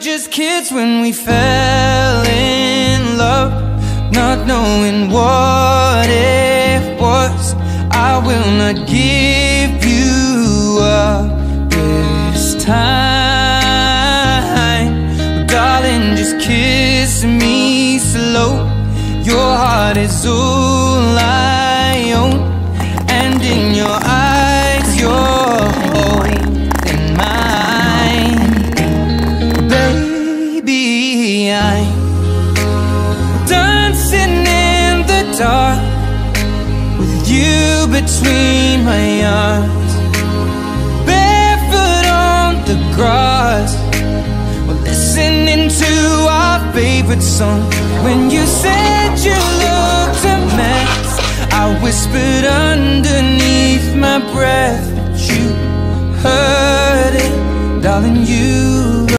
just kids when we fell in love, not knowing what it was. I will not give you up this time. Darling, just kiss me slow. Your heart is all I own, and in your eyes you're holding mine. Baby, I'm dancing in the dark with you between my arms, barefoot on the grass, we're listening to our favorite song. When you said you looked a mess, I whispered underneath my breath, but you heard it, darling, you